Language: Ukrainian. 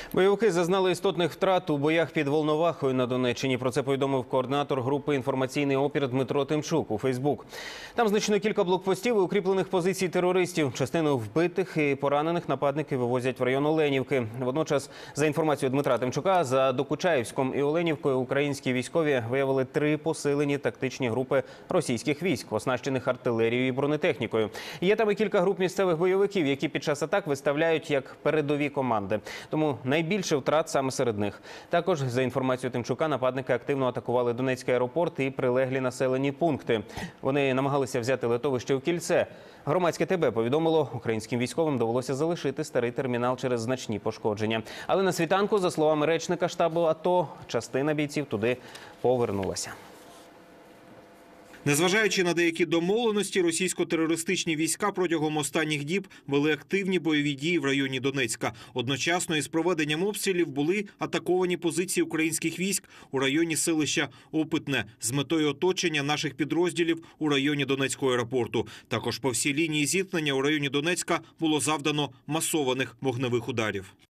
Бойовики зазнали істотних втрат у боях під Волновахою на Донеччині. Про це повідомив координатор групи «Інформаційний опір» Дмитро Тимчук у Фейсбук. Там знищено кілька блокпостів і укріплених позицій терористів. Частину вбитих і поранених нападники вивозять в район Оленівки. Водночас, за інформацією Дмитра Тимчука, за Докучаєвськом і Оленівкою українські військові виявили 3 посилені тактичні групи російських військ, оснащених артилерією і бронетехнікою. Є там і кілька груп місцевих бойовиків, які під час атак виставляють як передові команди. Тому найбільше втрат саме серед них. Також, за інформацією Тимчука, нападники активно атакували Донецький аеропорт і прилеглі населені пункти. Вони намагалися взяти литовище в кільце. Громадське ТБ повідомило, українським військовим довелося залишити старий термінал через значні пошкодження. Але на світанку, за словами речника штабу АТО, частина бійців туди повернулася. Незважаючи на деякі домовленості, російсько-терористичні війська протягом останніх діб вели активні бойові дії в районі Донецька. Одночасно із проведенням обстрілів були атаковані позиції українських військ у районі селища Опитне з метою оточення наших підрозділів у районі Донецького аеропорту. Також по всій лінії зіткнення у районі Донецька було завдано масованих вогневих ударів.